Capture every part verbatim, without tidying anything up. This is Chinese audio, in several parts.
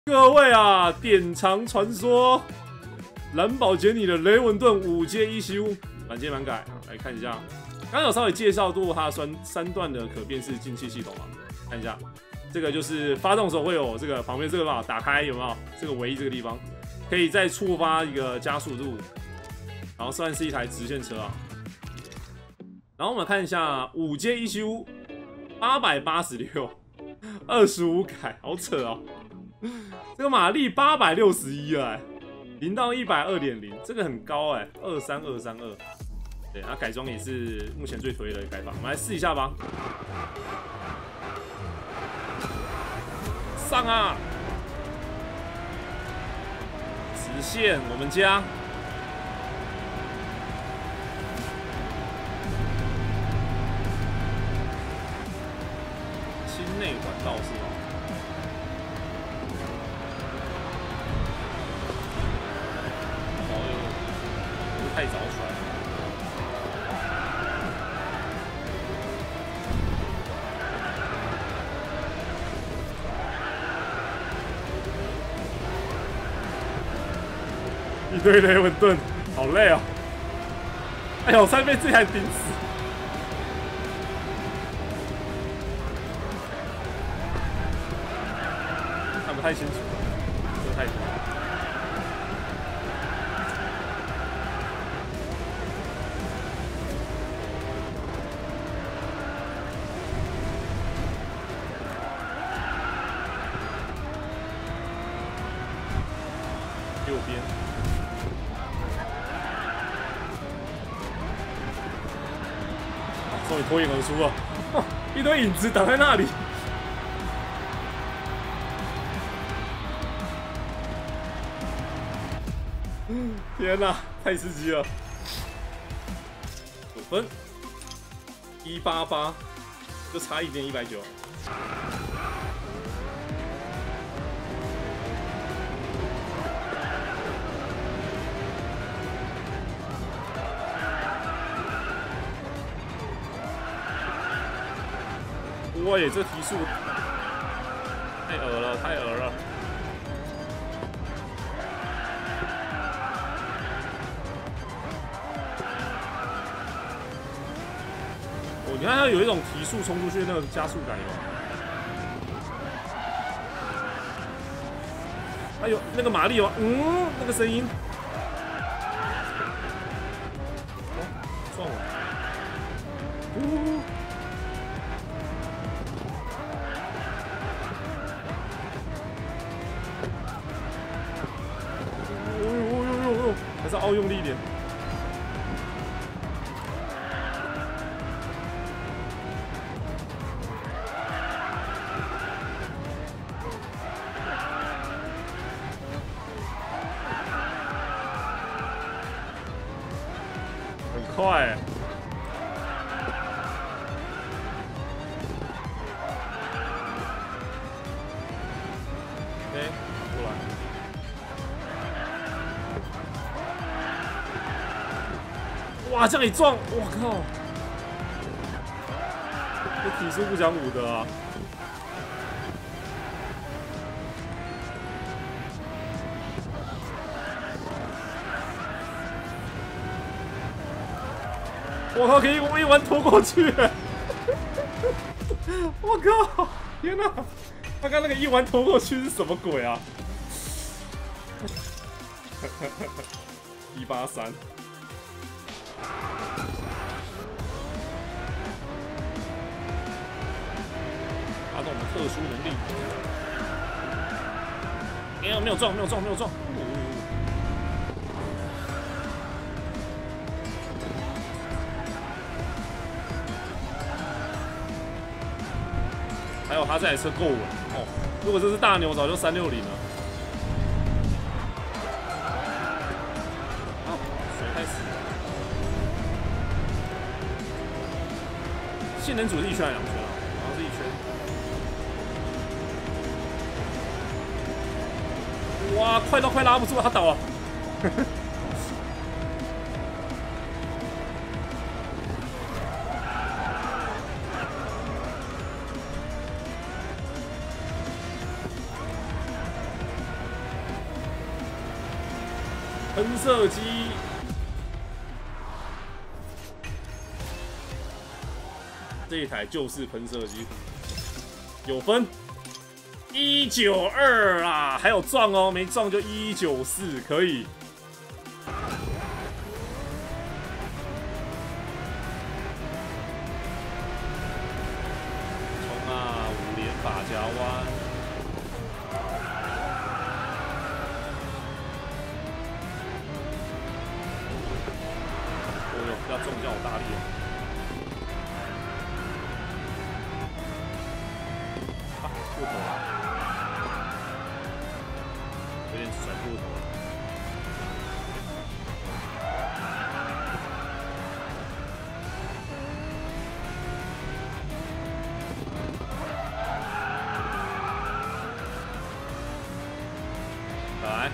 各位啊，典藏传说，蓝宝坚尼的雷文顿五阶一修，满街满改啊，来看一下。刚刚有稍微介绍过它三三段的可变式进气系统啊，看一下，这个就是发动的时候会有这个旁边这个嘛，打开有没有？这个唯一这个地方，可以再触发一个加速度，然后算是一台直线车啊。然后我们看一下五阶一修，八百八十六，二十五改，好扯哦。这个马力八百六十一啊，零到一百二点零，这个很高哎，二三二三二。对，它改装也是目前最推的改法，我们来试一下吧。上啊！直线，我们加。心内管道是吗？太早出来了。一堆雷文顿，好累哦！哎呦，差点被这台顶死。看不太清楚，车太多。右边，终于脱颖而出了，哦，一堆影子挡在那里。天哪，太刺激了！九分，一八八，就差一点一百九。哇耶，这提速太恶了，太恶了！哦，你看它有一种提速冲出去那个加速感有，还有那个马力哦，嗯，那个声音，哦，撞了，呜。还是要用力一点。很快欸。OK， 过来。哇，这样一撞，我靠！这体速不讲武德啊！我靠，可以一弯拖过去！我靠！天哪！他刚那个一弯拖过去是什么鬼啊？一八三。发动我们特殊能力。哎呀，没有撞，没有撞，没有撞。还有他这台车够稳哦，如果这是大牛，早就三六零了。好，水开始。性能组是一圈还是两圈啊？好像是一圈。哇，快到快拉不住了，他倒了。 喷射机，这一台就是喷射机，有分一九二啊，还有撞哦，没撞就一九四，可以。冲啊，五连法夹弯。 要中叫我大力哦！啊，过头了，有点甩过头了。来。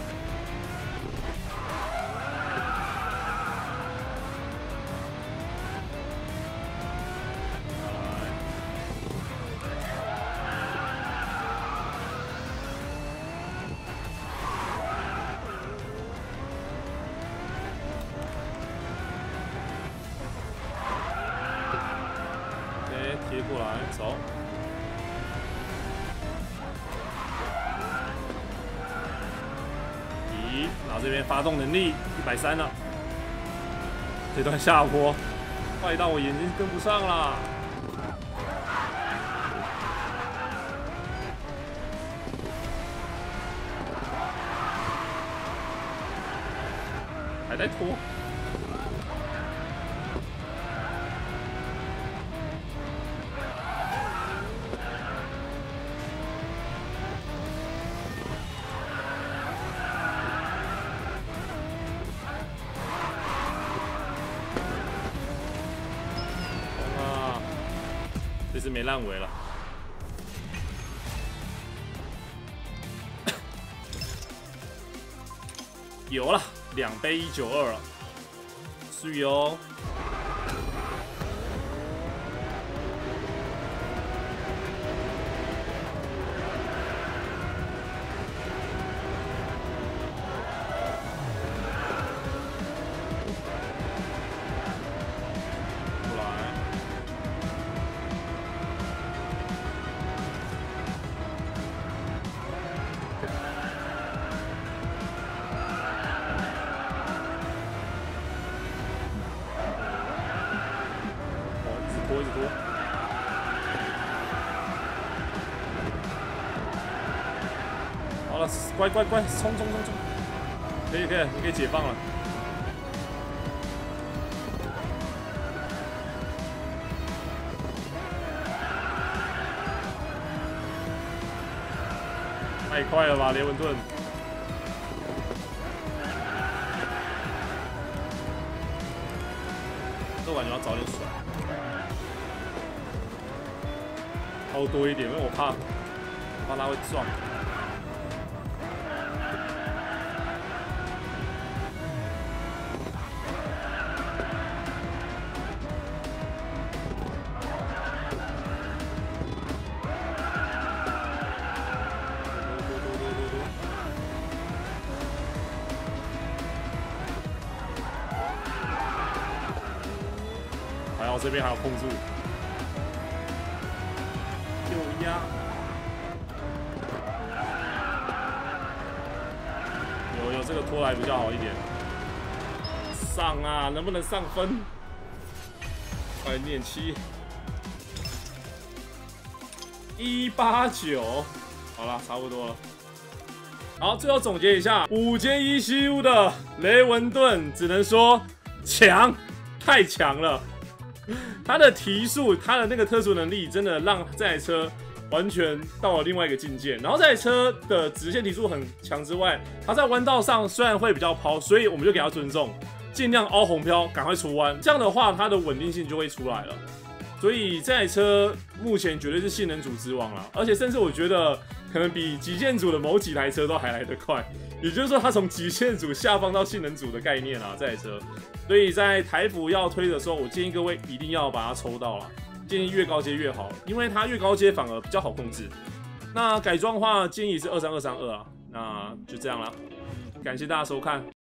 贴过来，走。咦，然后这边发动能力一百三了，这段下坡快到我眼睛跟不上啦。还在拖。 这次没烂尾了，有了，两杯一九二了，是哦。拖一直拖，好了，乖乖乖，冲冲冲冲，可以可以，你可以解放了。太快了吧，雷文顿！这感觉要早点甩。 抛多一点，因为我怕，我怕他会撞。还好这边还有控住。 有有这个拖来比较好一点，上啊，能不能上分？快念七，一八九，好了，差不多了。好，最后总结一下，五阶 E C U 的雷文顿，只能说强，太强了。他的提速，他的那个特殊能力，真的让这台车。 完全到了另外一个境界，然后这台车的直线提速很强之外，它在弯道上虽然会比较抛，所以我们就给它尊重，尽量凹红漂，赶快出弯，这样的话它的稳定性就会出来了。所以这台车目前绝对是性能组之王了，而且甚至我觉得可能比极限组的某几台车都还来得快。也就是说，它从极限组下放到性能组的概念啊，这台车。所以在台服要推的时候，我建议各位一定要把它抽到了。 建议越高阶越好，因为它越高阶反而比较好控制。那改装的话，建议是二三二三二啊，那就这样啦，感谢大家收看。